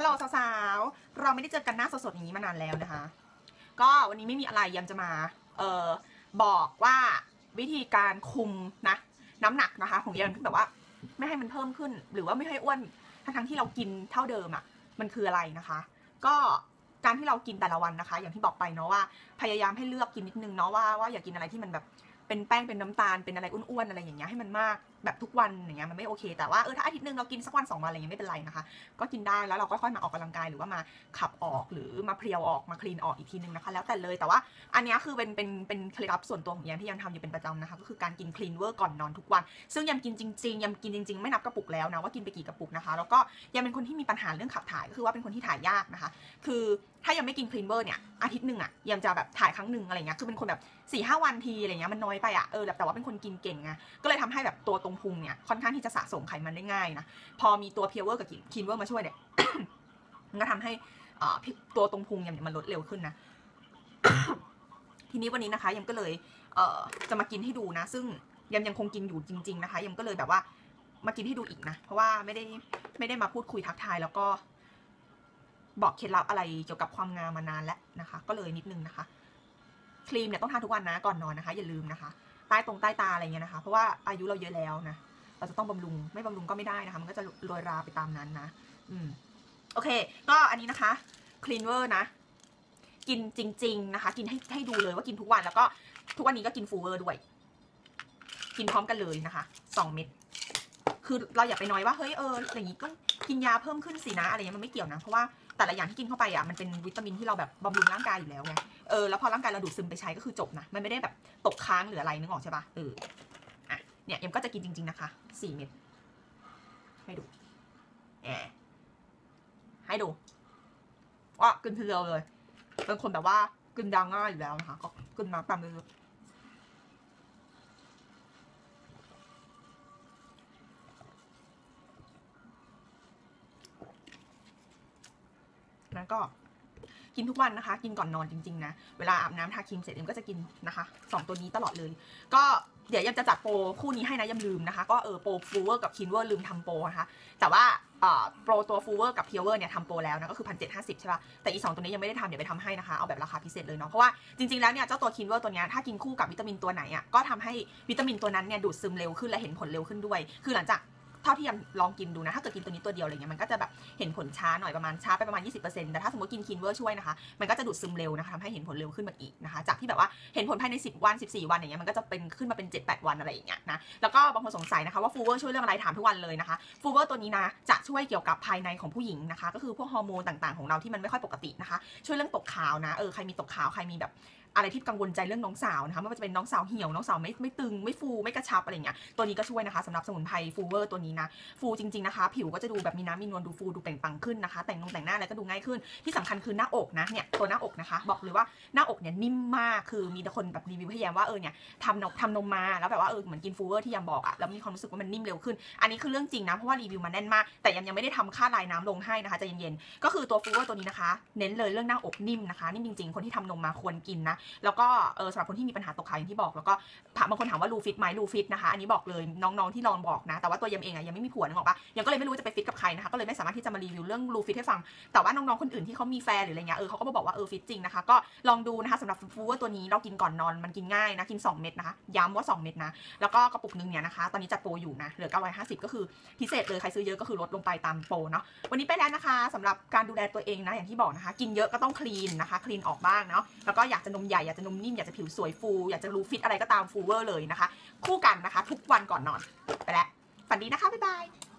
ฮัลโหลสาวๆเราไม่ได้เจอกันหน้าสดๆอย่างนี้มานานแล้วนะคะก็วันนี้ไม่มีอะไรยำจะมาบอกว่าวิธีการคุมนะน้ำหนักนะคะของยำที่แบบว่าไม่ให้มันเพิ่มขึ้นหรือว่าไม่ให้อ้วนทั้งที่เรากินเท่าเดิมอ่ะมันคืออะไรนะคะก็การที่เรากินแต่ละวันนะคะอย่างที่บอกไปเนาะว่าพยายามให้เลือกกินนิดนึงเนาะว่าอย่ากินอะไรที่มันแบบเป็นแป้งเป็นน้ำตาลเป็นอะไรอ้วนๆอะไรอย่างเงี้ยให้มันมากแบบทุกวันอย่างเงี้ยมันไม่โอเคแต่ว่าถ้าอาทิตย์นึงเรากินสักวัน2 วันอะไรเงี้ยไม่เป็นไรนะคะก็กินได้แล้วเราก็ค่อยมาออกกำลังกายหรือว่ามาขับออกหรือมาเพลียวออกมาคลีนออกอีกทีนึงนะคะแล้วแต่เลยแต่ว่าอันนี้คือเป็นเคล็ดลับส่วนตัวของยำที่ยำทำอยู่เป็นประจำนะคะก็คือการกินคลีนเวอร์ก่อนนอนทุกวันซึ่งยำกินจริงๆยำกินจริงๆไม่นับกระปุกแล้วนะว่ากินไปกี่กระปุกนะคะแล้วก็ยำเป็นคนที่มีปัญหาเรื่องขับถ่ายก็คือว่าเป็นคนที่ถ่ายยากนะคะคือถ้ายังไม่กินคลีนเวอร์เนี่ยอาทิตย์หนึ่งอะยำจะแบบถ่ายครั้งหนึ่งอะไรเงี้ยคือเป็นคนแบบ4-5 วันทีอะไรเงี้ยมันน้อยไปอะแต่ว่าเป็นคนกินเก่งไงก็เลยทำให้แบบตัวตรงพุงเนี่ยค่อนข้างที่จะสะสมไขมันได้ง่ายนะพอมีตัวเพียวเวอร์กับคลีนเวอร์มาช่วยเนี่ย มันก็ทำให้ตัวตรงพุงยำมันลดเร็วขึ้นนะ ทีนี้วันนี้นะคะยำก็เลยจะมากินให้ดูนะซึ่งยำยังคงกินอยู่จริงๆนะคะยำก็เลยแบบว่ามากินให้ดูอีกนะเพราะว่าไม่ได้มาพูดคุยทักทายแล้วก็บอกเคล็ดลับอะไรเกี่ยวกับความงามมานานแล้วนะคะก็เลยนิดนึงนะคะครีมเนี่ยต้องทาทุกวันนะก่อนนอนนะคะอย่าลืมนะคะใต้ตาอะไรเงี้ยนะคะเพราะว่าอายุเราเยอะแล้วนะเราจะต้องบำรุงไม่บำรุงก็ไม่ได้นะคะมันก็จะโรยราไปตามนั้นนะโอเคก็อันนี้นะคะคลีนเวอร์นะกินจริงๆนะคะกินให้ดูเลยว่ากินทุกวันแล้วก็ทุกวันนี้ก็กินฟูเวอร์ด้วยกินพร้อมกันเลยนะคะ2 เม็ดคือเราอย่าไปน้อยว่าเฮ้ยอย่างนี้ก็กินยาเพิ่มขึ้นสินะอะไรเงี้ยมันไม่เกี่ยวนะเพราะว่าแต่ละอย่างที่กินเข้าไปอ่ะมันเป็นวิตามินที่เราแบบบำรุงร่างกายอยู่แล้วไงแล้วพอร่างกายเราดูดซึมไปใช้ก็คือจบนะมันไม่ได้แบบตกค้างหรืออะไรนึกออกใช่ปะเนี่ยเอ็มก็จะกินจริงๆนะคะ4 เม็ดให้ดูให้ดูว่ากินทีเดียวเลยเป็นคนแบบว่ากินยาง่ายอยู่แล้วนะคะก็กินมาตามเลยแล้วก็กินทุกวันนะคะกินก่อนนอนจริงๆนะเวลาอาบน้ำทาครีมเสร็จเอ็มก็จะกินนะคะ2 ตัวนี้ตลอดเลยก็เดี๋ยวยังจะจัดโปรคู่นี้ให้นะยังลืมนะคะก็โปรฟูเวอร์กับคินเวอร์ลืมทำโปรนะคะแต่ว่าโปรตัวฟูเวอร์กับเพียวเวอร์เนี่ยทำโปรแล้วนะก็คือ1,750ใช่ป่ะแต่อีก2 ตัวนี้ยังไม่ได้ทำเดี๋ยวไปทำให้นะคะเอาแบบราคาพิเศษเลยเนาะเพราะว่าจริงๆแล้วเนี่ยเจ้าตัวคินเวอร์ตัวนี้ถ้ากินคู่กับวิตามินตัวไหนอ่ะก็ทำให้วิตามินตัวนั้นเนี่ยดูดซึมเร็วขึ้นและเห็นผลเร็วขึ้นด้วยคือหลังจากเท่าที่ยังลองกินดูนะถ้าเกิดกินตัวนี้ตัวเดียวอะไรเงี้ยมันก็จะแบบเห็นผลช้าหน่อยช้าไปประมาณ 20% แต่ถ้าสมมติกินคินเวอร์ช่วยนะคะมันก็จะดูดซึมเร็วนะคะทำให้เห็นผลเร็วขึ้นมาอีกนะคะจากที่แบบว่าเห็นผลภายใน10 วัน14 วันอย่างเงี้ยมันก็จะเป็นขึ้นมาเป็น7-8 วันอะไรอย่างเงี้ยนะแล้วก็บางคนสงสัยนะคะว่าฟูเวอร์ช่วยเรื่องอะไรถามทุกวันเลยนะคะฟูเวอร์ตัวนี้นะจะช่วยเกี่ยวกับภายในของผู้หญิงนะคะก็คือพวกฮอร์โมนต่างๆของเราที่มันไม่ค่อยปกตินะคะช่วยเรื่องตกขาวนะใครมีตกขาวใครมีแบบอะไรที่กังวลใจเรื่องน้องสาวนะคะไม่ว่าจะเป็นน้องสาวเหี่ยวน้องสาวไม่ตึงไม่ฟูไม่กระชับอะไรเงี้ยตัวนี้ก็ช่วยนะคะสำหรับสมุนไพรฟูเวอร์ตัวนี้นะฟูจริงๆนะคะผิวก็จะดูแบบมีน้ำมีนวลดูฟูดูเปล่งปลั่งขึ้นนะคะแต่งหน้าอะไรก็ดูง่ายขึ้นที่สำคัญคือหน้าอกนะเนี่ยตัวหน้าอกนะคะบอกเลยว่าหน้าอกเนี่ยนิ่มมากคือมีแต่คนแบบรีวิวให้แย้มว่าเนี่ยทำนมมาแล้วแบบว่าเหมือนกินฟูเวอร์ที่ยำบอกแล้วมีความรู้สึกว่ามันนิ่มเร็วขึ้นอันนี้คือเรื่องจริงนะเพราะว่ารีวิวมาแน่นมากแต่ยังไม่ได้ทำค่าลายน้ำลงให้นะคะใจเย็นๆก็คือตัวฟูเวอร์ตัวนี้นะคะเน้นเลยเรื่องหน้าอกนิ่มนะคะนิ่มจริงๆคนที่ทำนมมาควรกินนะแล้วก็สำหรับคนที่มีปัญหาตกขาวอย่างที่บอกแล้วก็บางคนถามว่ารูฟิตไหมรูฟิตนะคะอันนี้บอกเลยน้องๆที่ลองบอกนะแต่ว่าตัวยำเองยังไม่มีผัวนึกออกปะยังก็เลยไม่รู้จะไปฟิตกับใครนะคะก็เลยไม่สามารถที่จะมารีวิวเรื่องรูฟิตให้ฟังแต่ว่าน้องๆคนอื่นที่เขามีแฟนหรืออะไรเงี้ยเขาก็มาบอกว่าฟิตจริงนะคะก็ลองดูนะคะสำหรับฟูเวอร์ตัวนี้เรากินก่อนนอนมันกินง่ายนะกิน2 เม็ดนะคะย้ำว่า2 เม็ดนะแล้วก็กระปุกนึงเนี่ยนะคะตอนนี้จัดโปรอยู่นะเหลือ950ก็คือพิเศษเลยใครซื้อเยอะก็คือลดลงไปตามโปรเนาะวันนี้ไปแล้วนะคะสำหรับการดูแลตัวเองนะอย่างที่บอกนะคะกินเยอะก็ต้องคลีนนะคะคลีนออกบ้างเนาะแล้วก็อยากจะนมใหญ่อยากจะนมนิ่มอยากจะผิวสวยฟูอยากจะรูฟิตอะไรก็ตามฟูเวอร์เลยนะคะคู่กันนะคะทุกวันก่อนนอนไปแล้วฝันดีนะคะบ๊ายบาย